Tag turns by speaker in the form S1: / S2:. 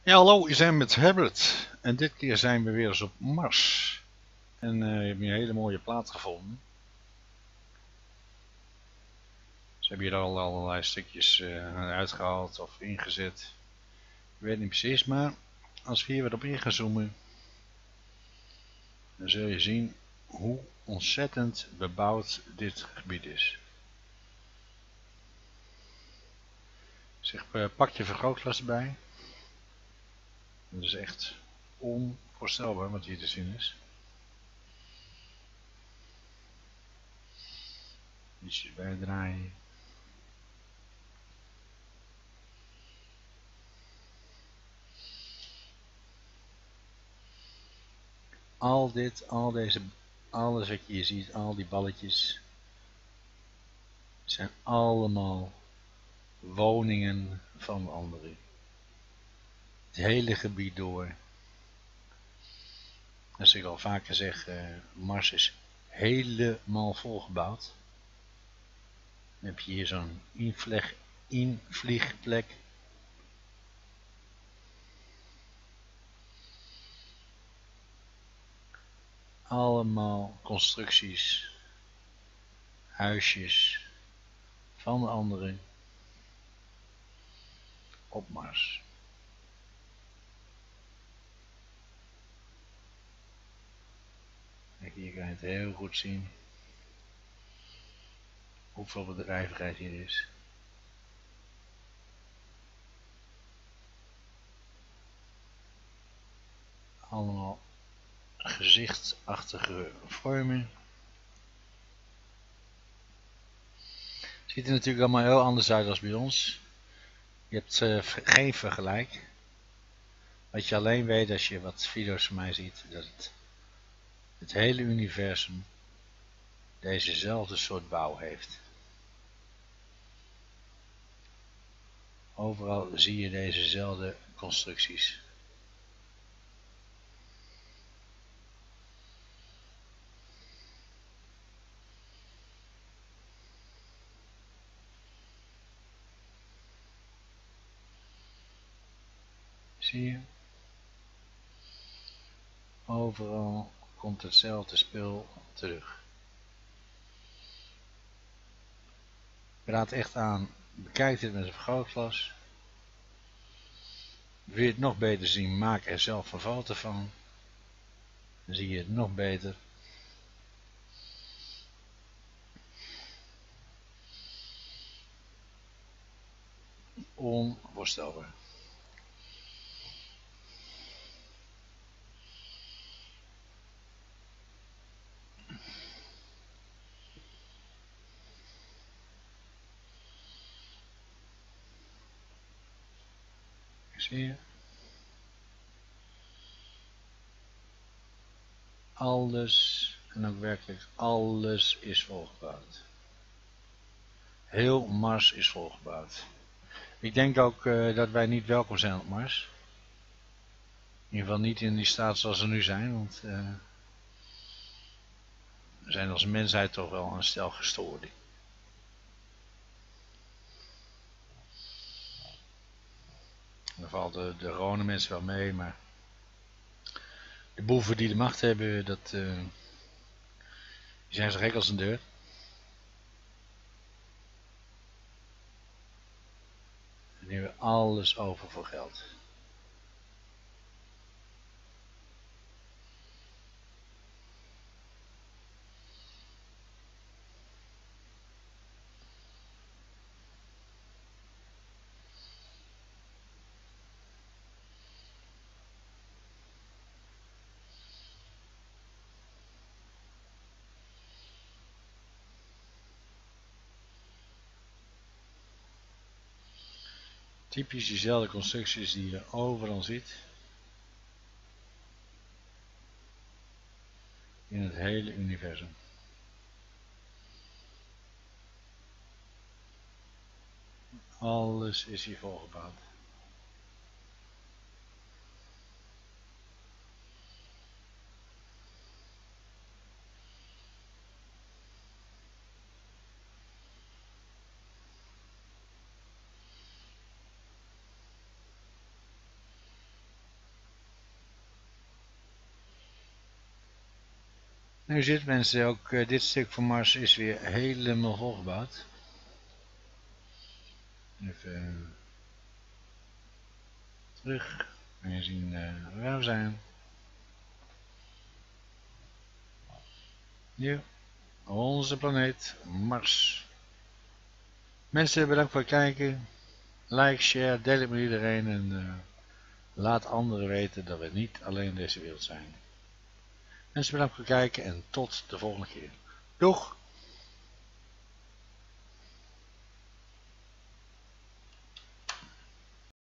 S1: Ja, hallo, je zijn met Herbert. En dit keer zijn we weer eens op Mars. En je hebt een hele mooie plaat gevonden. Ze hebben hier al allerlei stukjes uitgehaald of ingezet. Ik weet niet precies, maar als we hier wat op in gaan zoomen, dan zul je zien hoe ontzettend bebouwd dit gebied is. Zeg, pak je vergrootglas erbij. Dat is echt onvoorstelbaar wat hier te zien is. Ietsjes bijdraaien. Alles wat je hier ziet, al die balletjes, zijn allemaal woningen van anderen. Het hele gebied door. Als ik al vaker zeg, Mars is helemaal volgebouwd. Dan heb je hier zo'n invliegplek. Allemaal constructies, huisjes van de anderen op Mars. Kijk, hier kan je het heel goed zien hoeveel bedrijvigheid hier is. Allemaal gezichtachtige vormen. Ziet er natuurlijk allemaal heel anders uit als bij ons. Je hebt geen vergelijk. Wat je alleen weet als je wat video's van mij ziet, dat het hele universum dezezelfde soort bouw heeft. Overal zie je dezezelfde constructies. Zie je? Overal komt hetzelfde spul terug. Ik raad echt aan, bekijk dit met een vergrootglas. Wil je het nog beter zien, maak er zelf een foto van. Dan zie je het nog beter. Onvoorstelbaar. Zie je? Alles, en ook werkelijk alles is volgebouwd. Heel Mars is volgebouwd. Ik denk ook dat wij niet welkom zijn op Mars. In ieder geval niet in die staat zoals we nu zijn, want we zijn als mensheid toch wel een stel gestoorden. Dan valt de gewone mensen wel mee, maar de boeven die de macht hebben, die zijn zo gek als een deur. En die hebben alles over voor geld. Typisch diezelfde constructies die je overal ziet. In het hele universum. Alles is hier volgebouwd. Nu zit mensen ook, dit stuk van Mars is weer helemaal volgebouwd. Even terug en zien waar we zijn. Hier, onze planeet Mars. Mensen, bedankt voor het kijken. Like, share, deel het met iedereen en laat anderen weten dat we niet alleen in deze wereld zijn. Mensen, bedankt voor het kijken en tot de volgende keer. Doeg!